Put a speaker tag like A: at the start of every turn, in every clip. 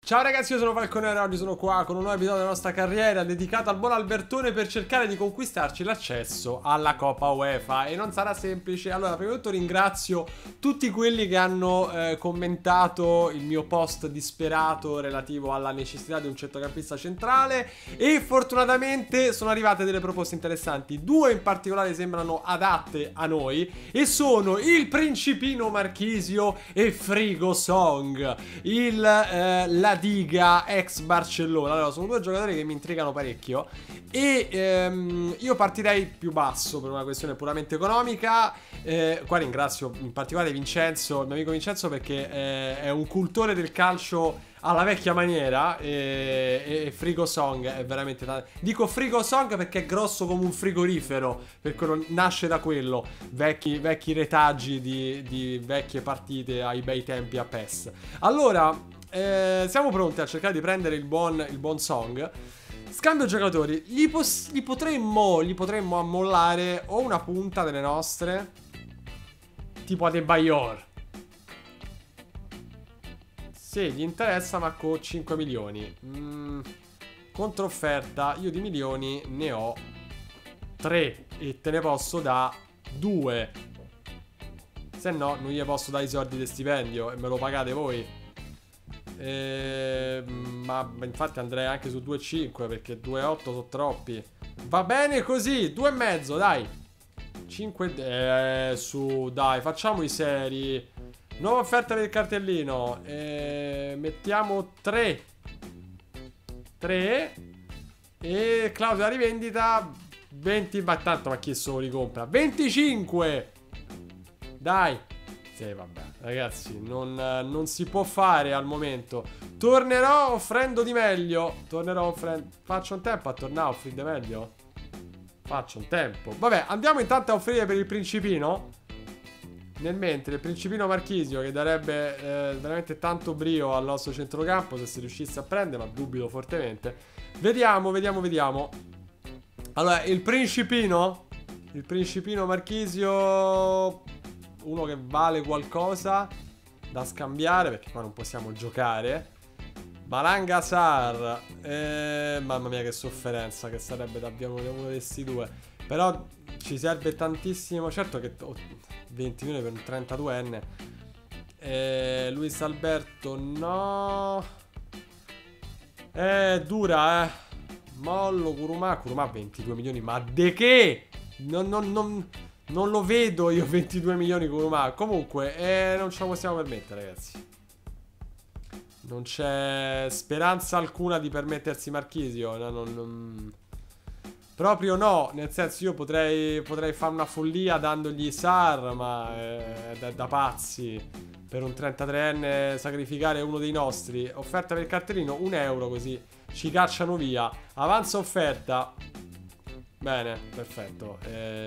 A: Ciao ragazzi, io sono Falcone e oggi sono qua con un nuovo episodio della nostra carriera dedicato al buon Albertone per cercare di conquistarci l'accesso alla Coppa UEFA. E non sarà semplice. Allora, prima di tutto ringrazio tutti quelli che hanno commentato il mio post disperato relativo alla necessità di un centrocampista centrale. E fortunatamente sono arrivate delle proposte interessanti. Due in particolare sembrano adatte a noi e sono il Principino Marchisio e Frigo Song, la Diga ex Barcellona. Allora, sono due giocatori che mi intrigano parecchio e io partirei più basso per una questione puramente economica. Qua ringrazio in particolare Vincenzo, il mio amico Vincenzo, perché è un cultore del calcio alla vecchia maniera e Frigo Song è veramente dico Frigo Song perché è grosso come un frigorifero, perché nasce da quello, vecchi retaggi di vecchie partite ai bei tempi a PES. Allora siamo pronti a cercare di prendere il buon Song. Scambio giocatori. Li potremmo ammollare o una punta delle nostre, tipo Adebayor. Se gli interessa, ma con 5 milioni. Controfferta. Io di milioni ne ho 3 e te ne posso da 2. Se no non gli posso dare i soldi di stipendio e me lo pagate voi. Ma infatti andrei anche su 2,5 perché 2,8 sono troppi. Va bene così, 2,5 dai. 5 su, dai, facciamo i seri. Nuova offerta per il cartellino. Mettiamo 3 e clausola rivendita 20, ma tanto ma chi se lo ricompra? 25. Dai. Sì, vabbè, ragazzi, non si può fare al momento. Tornerò offrendo di meglio. Faccio un tempo a tornare a offrire di meglio. Faccio un tempo. Vabbè, andiamo intanto a offrire per il Principino. Nel mentre il Principino Marchisio, che darebbe veramente tanto brio al nostro centrocampo se si riuscisse a prendere, ma dubito fortemente. Vediamo. Allora, il Principino Marchisio, uno che vale qualcosa da scambiare, perché qua non possiamo giocare. Malanga Sar, mamma mia che sofferenza che sarebbe da abbiamo uno di questi due. Però ci serve tantissimo. Certo che 20 milioni per un 32enne. Luis Alberto no. Dura Mollo. Kuruma 22 milioni. Ma de che? Non lo vedo io 22 milioni Kuruma. Comunque non ce la possiamo permettere, ragazzi. Non c'è speranza alcuna di permettersi Marchisio. Proprio no. Nel senso, io potrei fare una follia dandogli Sar, ma è da pazzi. Per un 33enne sacrificare uno dei nostri. Offerta per il cartellino 1 euro, così ci cacciano via. Avanza offerta. Bene, perfetto.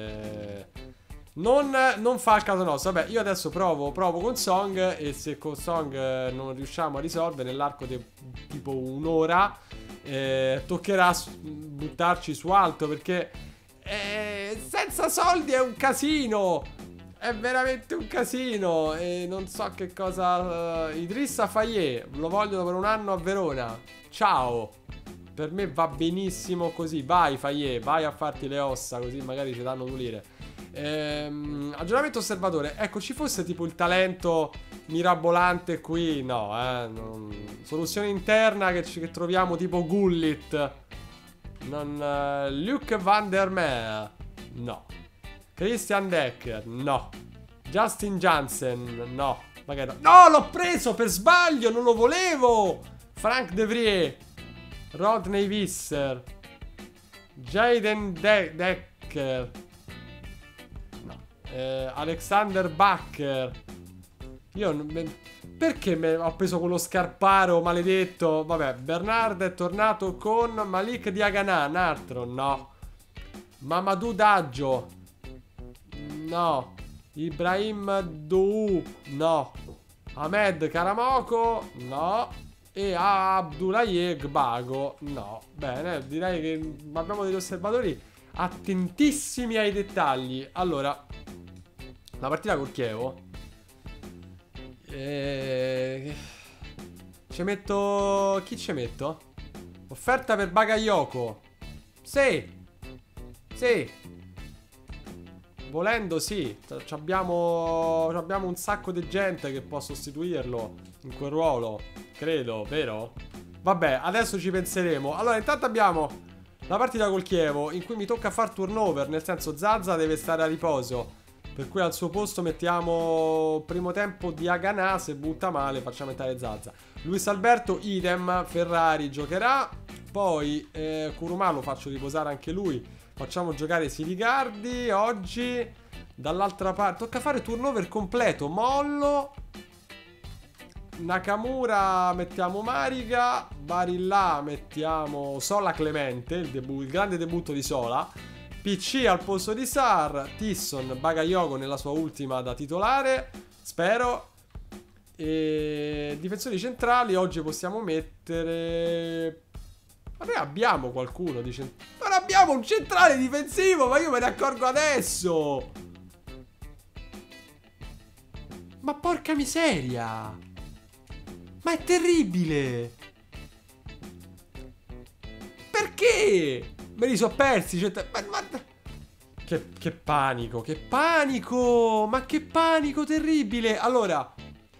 A: Non fa il caso nostro. Vabbè, io adesso provo con Song. E se con Song non riusciamo a risolvere nell'arco di tipo un'ora, toccherà buttarci su alto, perché senza soldi è un casino. È veramente un casino. E non so che cosa. Idrissa Fayet lo vogliono per un anno a Verona. Ciao. Per me va benissimo così. Vai Fayet, vai a farti le ossa, così magari ci danno 2 lire. Aggiornamento osservatore. Ecco, ci fosse tipo il talento mirabolante qui. No, soluzione interna che troviamo tipo Gullit. Luke van der Meer. No. Christian Decker. No. Justin Jansen. No. Magari no, l'ho preso per sbaglio, non lo volevo. Frank De Vries. Rodney Visser. Jaden Decker. Alexander Bakker. Io perché ho preso quello scarparo maledetto? Vabbè, Bernard è tornato con Malik Diagana. Un altro, no. Mamadou Daggio, no. Ibrahim Dou, no. Ahmed Karamoko, no. E Abdoulaye Gbago, no. Bene, direi che abbiamo degli osservatori attentissimi ai dettagli. Allora, la partita col Chievo Ci metto... Chi ci metto? Offerta per Bakayoko. Sì. Sì. Volendo sì. Abbiamo un sacco di gente che può sostituirlo in quel ruolo. Credo, vero? Vabbè, adesso ci penseremo. Allora, intanto abbiamo la partita col Chievo, in cui mi tocca far turnover. Nel senso, Zaza deve stare a riposo, per cui al suo posto mettiamo primo tempo Diaganà. Se butta male facciamo entrare Zaza. Luis Alberto idem. Ferrari giocherà. Poi Kurumà lo faccio riposare anche lui. Facciamo giocare Sirigardi oggi. Dall'altra parte tocca fare turnover completo. Mollo, Nakamura mettiamo Mariga, Barilla mettiamo Sola Clemente, il grande debutto di Sola. PC al posto di Sar. Tisson, Bakayoko nella sua ultima da titolare, spero. E difensori centrali oggi possiamo mettere... Vabbè, abbiamo qualcuno di non abbiamo un centrale difensivo, ma io me ne accorgo adesso. Ma porca miseria, ma è terribile. Perché? Me li so persi. Che panico, che panico. Ma che panico terribile. Allora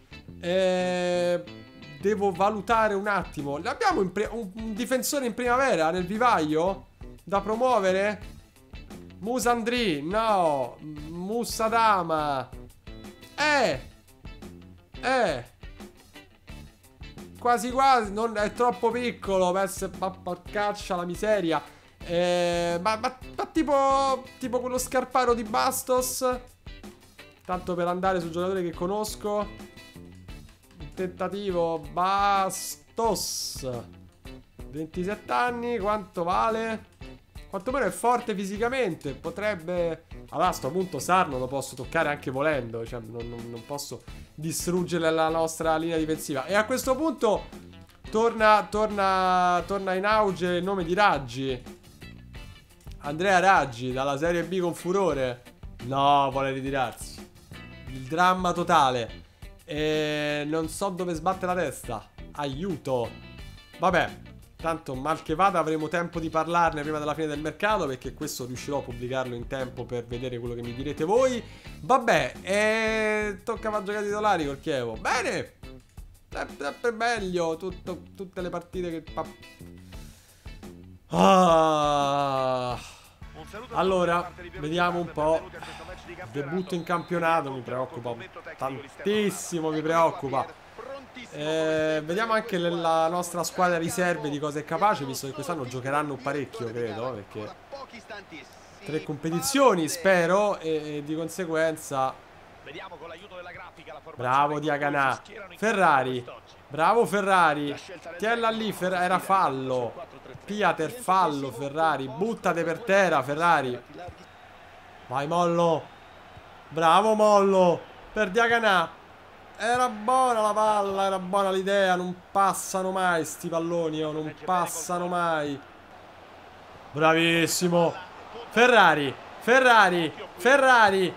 A: devo valutare un attimo. Abbiamo un difensore in primavera nel vivaio da promuovere? Musandri, no. Musadama. Quasi quasi, non è troppo piccolo. Ma porcaccia la miseria. Ma tipo quello scarparo di Bastos. Tanto per andare sul giocatore che conosco. Tentativo Bastos, 27 anni, quanto vale? Quantomeno è forte fisicamente, potrebbe... Allora a sto punto Sar non lo posso toccare anche volendo, cioè non posso distruggere la nostra linea difensiva. E a questo punto torna in auge il nome di Raggi, Andrea Raggi, dalla Serie B con furore. No, vuole ritirarsi. Il dramma totale. Non so dove sbatte la testa. Aiuto. Vabbè, tanto mal che vada avremo tempo di parlarne prima della fine del mercato, perché questo riuscirò a pubblicarlo in tempo per vedere quello che mi direte voi. Vabbè, tocca far giocare titolari col Chievo. Bene, sempre meglio. Tutte le partite che... Allora, vediamo un po'. Debutto in campionato mi preoccupa tantissimo, mi preoccupa. Vediamo anche la nostra squadra riserve di cosa è capace, visto che quest'anno giocheranno parecchio, credo, perché 3 competizioni, spero, e di conseguenza... Bravo Diaganà. Ferrari. Bravo Ferrari. Tiella lì, era fallo. Piater, fallo Ferrari. Buttate per terra Ferrari. Vai Mollo. Bravo Mollo. Per Diaganà. Era buona la palla, era buona l'idea. Non passano mai sti palloni, oh, non passano mai. Bravissimo. Ferrari. Ferrari. Ferrari.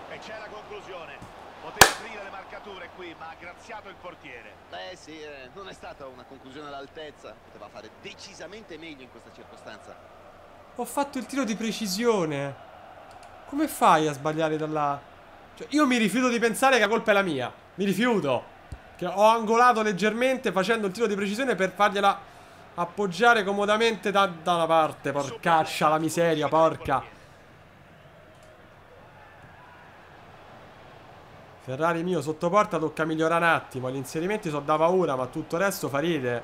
B: Il portiere. Beh sì, non è stata una conclusione all'altezza. Poteva fare decisamente meglio in questa circostanza.
A: Ho fatto il tiro di precisione. Come fai a sbagliare da là? Cioè, io mi rifiuto di pensare che la colpa è la mia. Mi rifiuto. Che ho angolato leggermente facendo il tiro di precisione per fargliela appoggiare comodamente da una parte. Porcaccia la miseria, porca. Ferrari mio sotto porta, tocca migliorare un attimo. Gli inserimenti sono da paura, ma tutto il resto fa ride.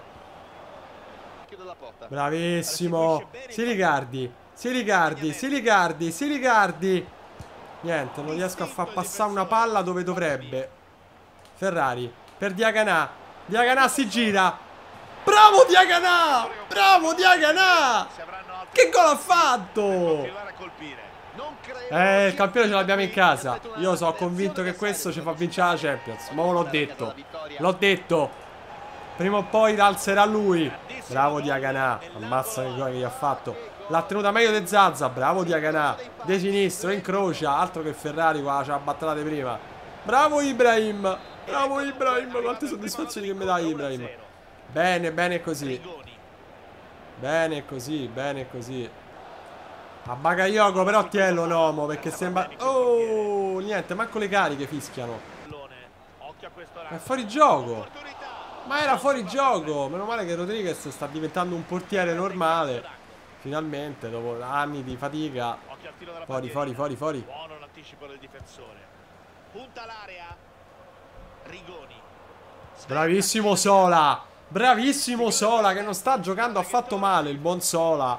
A: Bravissimo. Sirigardi. Sirigardi. Sirigardi. Sirigardi. Niente, non riesco a far passare una palla dove dovrebbe. Ferrari. Per Diaganà. Diaganà si gira. Bravo Diaganà. Bravo Diaganà. Che gol ha fatto? Il campione ce l'abbiamo in casa. Io sono convinto che questo ci fa vincere la Champions. Ma l'ho detto. L'ho detto. Prima o poi l'alzerà lui. Bravo Diaganà. Ammazza che gol che gli ha fatto. L'ha tenuta meglio di Zaza. Bravo Diaganà. De sinistro, incrocia. Altro che Ferrari qua, ce l'ha battalate prima. Bravo Ibrahim. Bravo Ibrahim. Quante soddisfazioni che mi dai Ibrahim. Bene, bene così. Bene così, bene così. A Bakayoko però tiello Nomo, perché sembra... Oh, niente, manco le cariche fischiano. È fuori gioco. Ma era fuori gioco. Meno male che Rodriguez sta diventando un portiere normale. Finalmente, dopo anni di fatica. Fuori, fuori, fuori, fuori.
B: Buono l'anticipo del difensore. Punta l'area. Rigoni.
A: Bravissimo Sola. Bravissimo Sola, che non sta giocando affatto male, il buon Sola.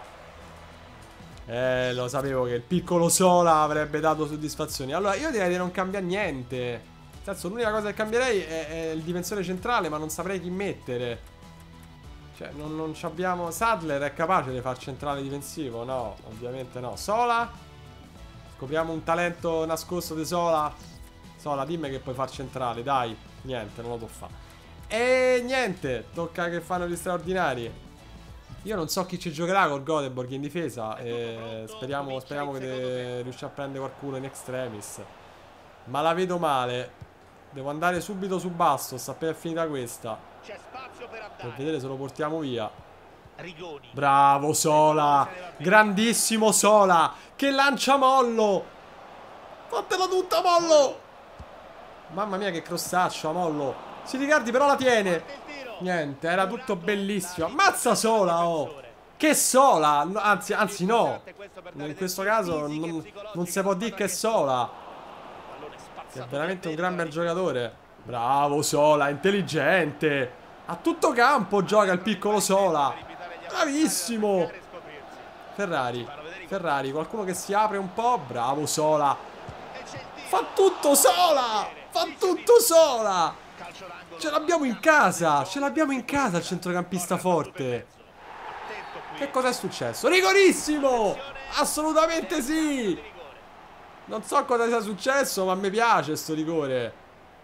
A: Lo sapevo che il piccolo Sola avrebbe dato soddisfazioni. Allora, io direi di non cambiare niente. Nel senso, l'unica cosa che cambierei è il difensore centrale, ma non saprei chi mettere. Cioè, non ci abbiamo... Sadler è capace di far centrale difensivo? No, ovviamente no. Sola? Scopriamo un talento nascosto di Sola. Sola, dimmi che puoi far centrale, dai. Niente, non lo può fare. E niente, tocca che fanno gli straordinari. Io non so chi ci giocherà col Göteborg in difesa. Speriamo che riuscirà a prendere qualcuno in extremis. Ma la vedo male. Devo andare subito su Bastos appena è finita questa, per vedere se lo portiamo via. Bravo Sola. Grandissimo Sola. Che lancia Mollo. Fatela tutta Mollo. Mamma mia che crossaccio Mollo. Si rigardi però la tiene. Niente, era tutto bellissimo. Ammazza Sola, oh. Che Sola. Anzi no. In questo caso non si può dire che è Sola, che è veramente un gran bel giocatore. Bravo Sola, intelligente. A tutto campo gioca il piccolo Sola. Bravissimo. Ferrari. Ferrari, qualcuno che si apre un po'. Bravo Sola. Fa tutto Sola. Fa tutto Sola. Ce l'abbiamo in casa. Ce l'abbiamo in casa il centrocampista forte. Che cosa è successo? Rigorissimo. Assolutamente sì. Non so cosa sia successo, ma mi piace sto rigore.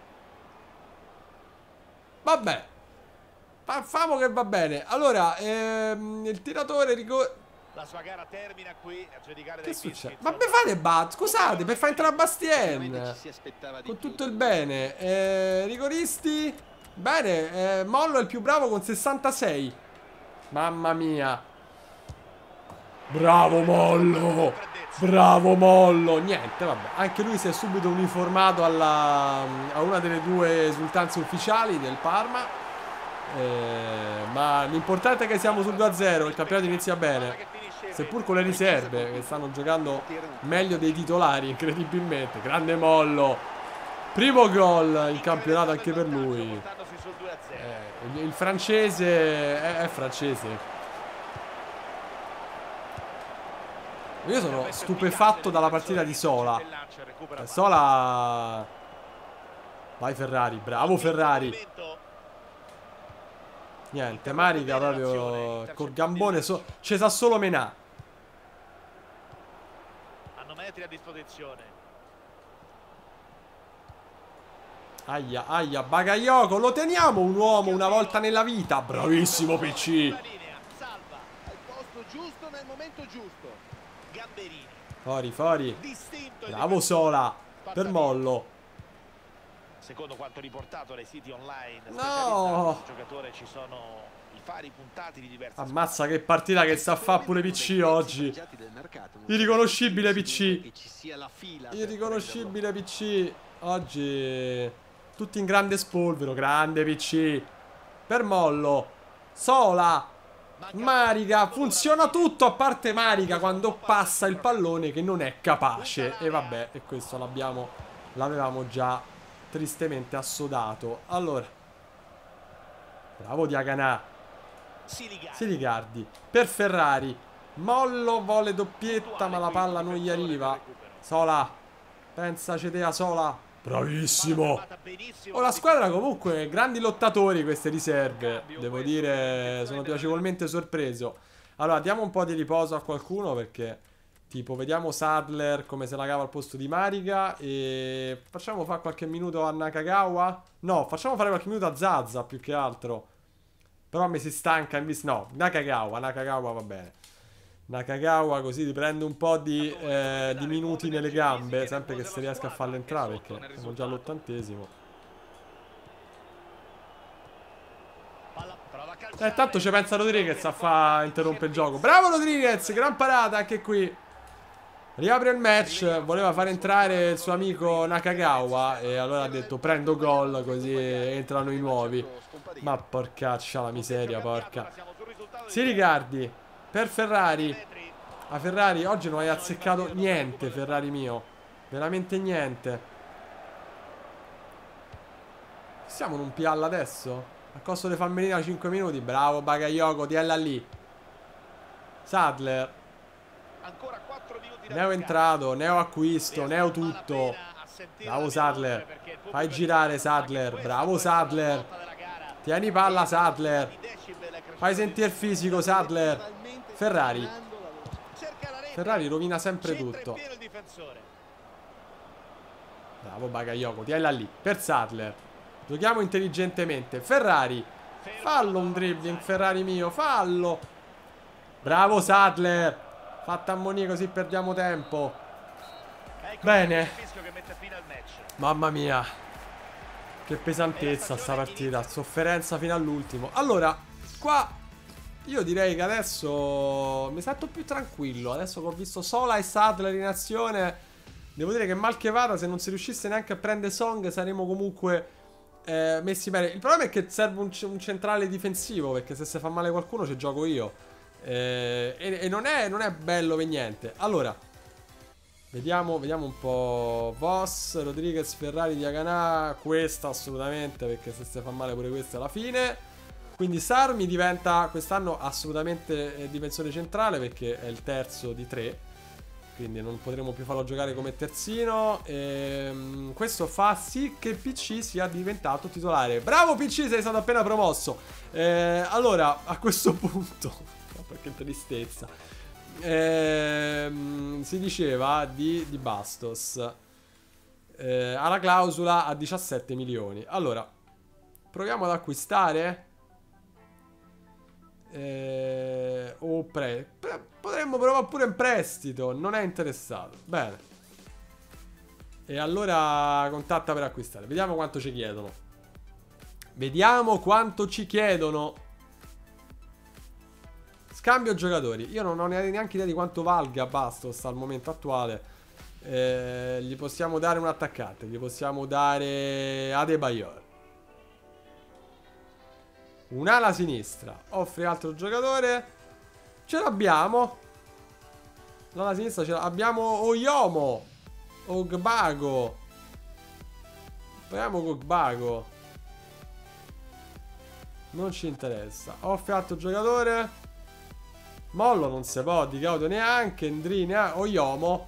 A: Vabbè. Famo che va bene. Allora, il tiratore rigore...
B: La sua gara termina qui a giudicare.
A: Che succede? Ma me fate bat? Scusate, per far entrare Bastien. Con tutto il bene. Rigoristi. Bene, Mollo è il più bravo con 66. Mamma mia. Bravo Mollo. Bravo Mollo. Niente, vabbè. Anche lui si è subito uniformato a una delle due esultanze ufficiali del Parma. Ma l'importante è che siamo sul 2-0. Il campionato inizia bene. Seppur con le riserve che stanno giocando meglio dei titolari, incredibilmente. Grande Mollo. Primo gol in campionato anche per lui. Il francese è francese. Io sono stupefatto dalla partita di Sola. Sola. Vai Ferrari, bravo Ferrari. Niente, Marica proprio col gambone ci sa solo menà.
B: Hanno metri a disposizione.
A: Aia, aia, Bakayoko, lo teniamo un uomo una volta nella vita. Bravissimo PC.
B: Salva al posto giusto nel momento giusto. Gamberini.
A: Fuori, fuori. Bravo Sola. Per Mollo.
B: Secondo quanto riportato dai siti online,
A: no,
B: giocatore, ci sono i fari puntati di diverse.
A: Ammazza che partita che sta a fare pure PC oggi. Irriconoscibile PC. Irriconoscibile PC. Oggi tutti in grande spolvero. Grande PC. Per Mollo. Sola. Marica. Funziona tutto a parte Marica quando passa il pallone che non è capace. E vabbè, e questo l'avevamo già tristemente assodato. Allora, bravo Diaganà. Siligardi per Ferrari. Mollo vuole doppietta, ma la palla non gli arriva. Sola, pensaci te a Sola. Bravissimo. Oh, la squadra comunque grandi lottatori, queste riserve. Devo dire, sono piacevolmente sorpreso. Allora, diamo un po' di riposo a qualcuno, perché tipo, vediamo Sadler come se la cava al posto di Marica. E facciamo fare qualche minuto a Nakagawa. No, facciamo fare qualche minuto a Zaza più che altro. Però mi si stanca. No, Nakagawa va bene. Nakagawa così riprende un po' di minuti nelle gambe. Sempre che se riesca a farlo entrare, perché siamo già all'80°. Tanto ci pensa Rodriguez a fa interrompe il gioco. Bravo Rodriguez, gran parata anche qui. Riapre il match, voleva far entrare il suo amico Nakagawa e allora ha detto prendo gol così entrano i nuovi. Ma porcaccia la miseria, porca. Si Ricardi per Ferrari. A Ferrari oggi non hai azzeccato niente, Ferrari mio. Veramente niente. Siamo in un pialla adesso? A costo di Fammelina 5 minuti. Bravo Bakayoko, tiella lì. Sadler. Neo entrato, Neo acquisto, Neo tutto. Bravo Sadler. Fai girare Sadler. Bravo Sadler. Tieni palla Sadler. Fai sentire il fisico Sadler. Ferrari. Ferrari rovina sempre tutto. Bravo Bakayoko, tienila lì. Per Sadler. Giochiamo intelligentemente. Ferrari. Fallo un dribbling, Ferrari mio, fallo. Bravo Sadler. Fatta ammonia così perdiamo tempo. Bene. Mamma mia. Che pesantezza sta partita. Sofferenza fino all'ultimo. Allora, qua io direi che adesso mi sento più tranquillo. Adesso che ho visto Sola e Sadler in azione, devo dire che mal che vada, se non si riuscisse neanche a prendere Song, saremo comunque messi bene. Il problema è che serve un centrale difensivo, perché se si fa male qualcuno ci gioco io. E non è bello per niente. Allora vediamo un po'. Voss, Rodriguez, Ferrari, Diaganà. Questa assolutamente, perché se si fa male pure questa alla fine. Quindi Sarmi diventa quest'anno assolutamente difensore centrale, perché è il terzo di 3. Quindi non potremo più farlo giocare come terzino. Questo fa sì che PC sia diventato titolare. Bravo PC, sei stato appena promosso. Allora a questo punto perché tristezza. Si diceva di Bastos. Ha la clausola a 17 milioni. Allora, proviamo ad acquistare. Potremmo provare pure in prestito. Non è interessato. Bene. E allora contatta per acquistare. Vediamo quanto ci chiedono. Vediamo quanto ci chiedono. Scambio giocatori. Io non ho neanche idea di quanto valga Bastos al momento attuale. Gli possiamo dare un attaccante. Gli possiamo dare Adebayor. Un'ala sinistra. Offri altro giocatore. Ce l'abbiamo. L'ala sinistra ce l'abbiamo. Oyomo. Ogbago. Proviamo Ogbago. Non ci interessa. Offri altro giocatore. Mollo non si può, di Gaudio neanche, Endri neanche, Oyomo.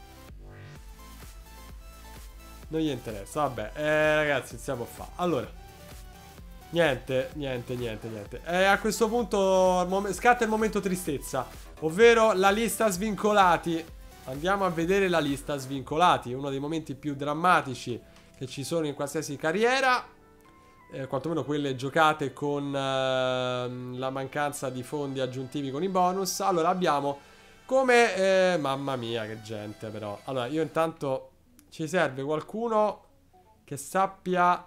A: Non gli interessa, vabbè, ragazzi, iniziamo a fare. Allora, niente. A questo punto scatta il momento tristezza, ovvero la lista svincolati. Andiamo a vedere la lista svincolati, uno dei momenti più drammatici che ci sono in qualsiasi carriera. Quantomeno quelle giocate con la mancanza di fondi aggiuntivi con i bonus. Allora abbiamo come mamma mia che gente però. Allora io intanto ci serve qualcuno che sappia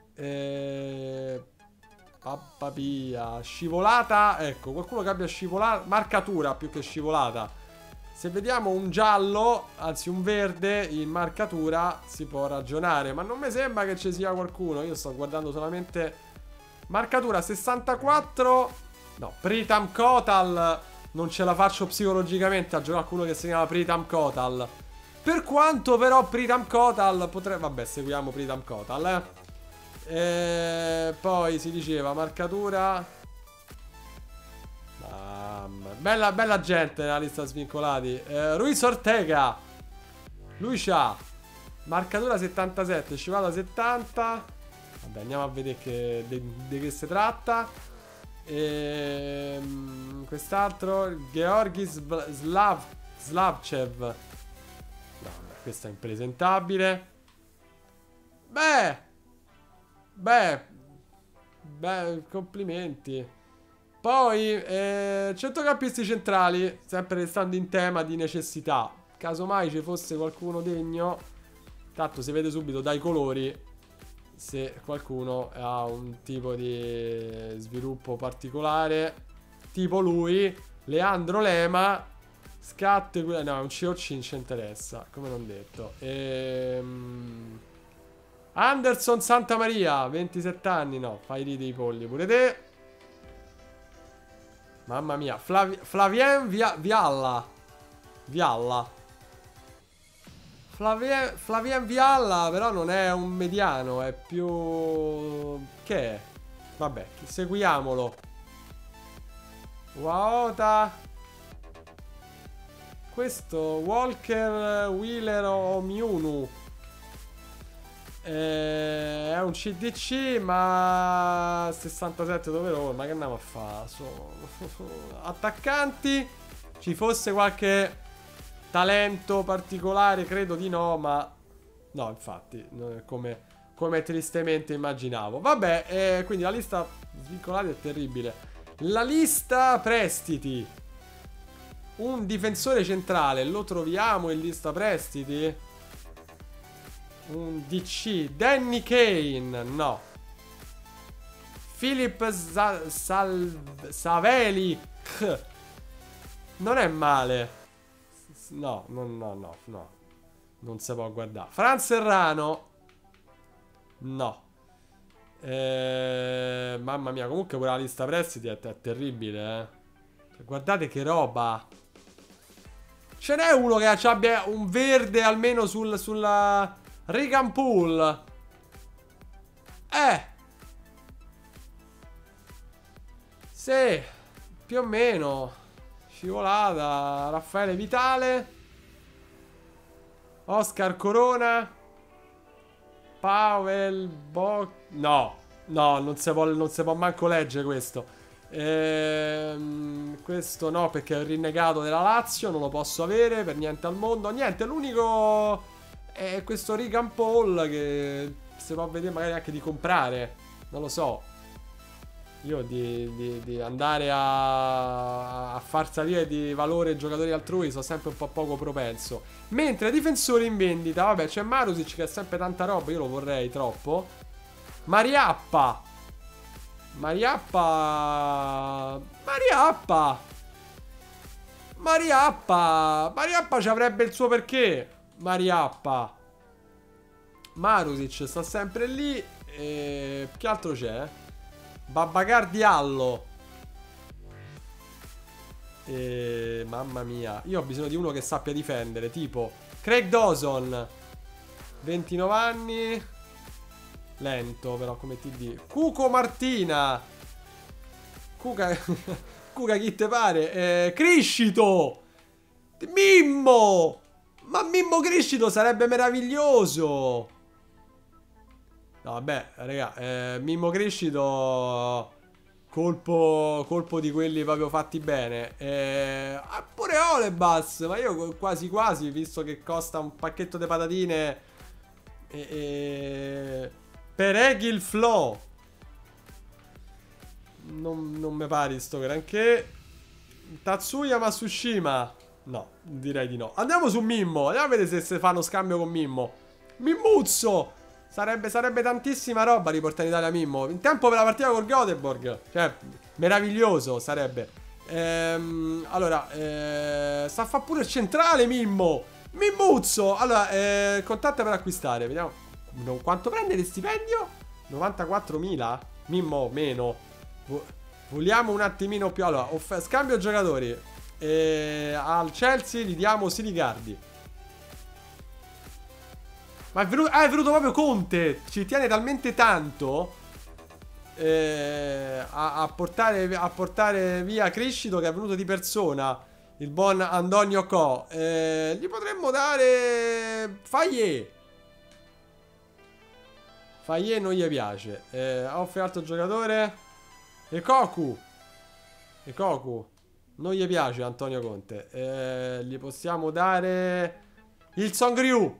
A: papà pia, scivolata. Ecco, qualcuno che abbia scivolata, marcatura più che scivolata. Se vediamo un giallo, anzi un verde in marcatura, si può ragionare. Ma non mi sembra che ci sia qualcuno. Io sto guardando solamente marcatura 64. No, Pritam Kotal. Non ce la faccio psicologicamente a giocare a quello che si chiama Pritam Kotal. Per quanto però Pritam Kotal potrebbe... Vabbè, seguiamo Pritam Kotal, poi si diceva marcatura... Bella gente nella lista svincolati. Ruiz Ortega. Lui c'ha marcatura 77, scivolata 70. Vabbè, andiamo a vedere di che si tratta. Quest'altro Georgi Slavcev. No, vabbè, questo è impresentabile. Beh, complimenti. Poi centrocampisti centrali, sempre restando in tema di necessità. Casomai ci fosse qualcuno degno. Tanto si vede subito dai colori. se qualcuno ha un tipo di sviluppo particolare, tipo lui, Leandro Lema, scatto, no, un COC non ci interessa, come non detto. Anderson Santamaria, 27 anni, no, fai lì dei polli pure te. Mamma mia, Flavien Vialla. Flavien Vialla, però non è un mediano, è più... Che è? Vabbè, seguiamolo. Waota. Questo Walker Wheeler o Miunu è un CDC, ma 67 doveroso. Ma che andiamo a fare? Attaccanti. Ci fosse qualche talento particolare, credo di no, ma no, infatti, come tristemente immaginavo. Vabbè, quindi la lista svincolata è terribile. La lista prestiti. Un difensore centrale, lo troviamo in lista prestiti? Un DC. Danny Kane, no. Philip Saveli. Non è male. No. Non si può guardare. Fran Serrano. No. Mamma mia, comunque pure la lista prestiti è terribile, eh. Guardate che roba. Ce n'è uno che abbia un verde almeno sulla Regan Pool. Sì, più o meno. Scivolata. Raffaele Vitale. Oscar Corona. Pavel No, non si può manco leggere questo. Questo no, perché è il rinnegato della Lazio. Non lo posso avere per niente al mondo. Niente, l'unico è questo Regan Paul, che si può vedere magari anche di comprare. Non lo so. Io di andare a far salire di valore giocatori altrui sono sempre un po' poco propenso. Mentre difensori in vendita, vabbè, c'è Marusic che ha sempre tanta roba. Io lo vorrei troppo. Mariappa ci avrebbe il suo perché. Mariappa. Marusic sta sempre lì. Che altro c'è? Babacar Diallo. Mamma mia, io ho bisogno di uno che sappia difendere, tipo Craig Dawson, 29 anni. Lento però come TD. Cuco Martina. Cuca chi te pare? Criscito. Mimmo. Ma Mimmo Criscito sarebbe meraviglioso. No vabbè raga, Mimmo Criscito, colpo di quelli proprio fatti bene. Pure Olebas. Ma io quasi quasi, visto che costa un pacchetto di patatine, per Egil Flo non mi pare sto granché. Tatsuya Matsushima, no, direi di no. Andiamo su Mimmo. Andiamo a vedere se fanno scambio con Mimmo. Mimmuzzo. Sarebbe tantissima roba riportare in Italia Mimmo. In tempo per la partita con Göteborg. Cioè, meraviglioso sarebbe. Allora, sta a fa pure il centrale Mimmo. Mimmuzzo. Allora, contatta per acquistare. Vediamo quanto prende di stipendio. 94.000. Mimmo meno. Vogliamo un attimino più. Allora, scambio giocatori. Al Chelsea gli diamo Siligardi. Ma è venuto proprio Conte. Ci tiene talmente tanto a portare via Criscito, che è venuto di persona il buon Antonio Co. Gli potremmo dare Fayet. Fayet non gli piace. Offre altro giocatore. Ekoku non gli piace Antonio Conte. Gli possiamo dare il Songriu.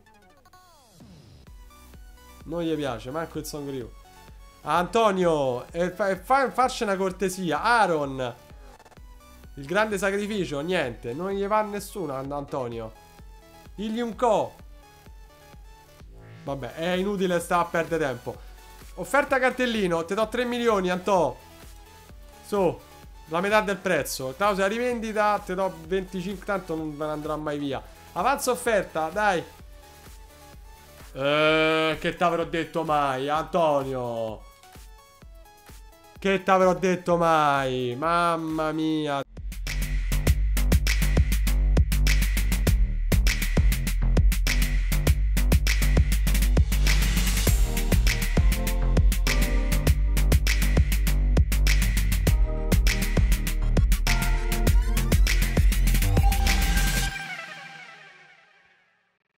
A: Non gli piace manco il Songriu. Antonio, facci una cortesia. Aaron, il grande sacrificio. Niente, non gli va nessuno Antonio. Ilium Co. Vabbè, è inutile stare a perdere tempo. Offerta cartellino, te do 3 milioni, Antò. Su, la metà del prezzo. Clausola rivendita, te do 25, tanto non me ne andrà mai via. Avanza offerta, dai. Che t'avrò detto mai, Antonio? Che t'avrò detto mai? Mamma mia.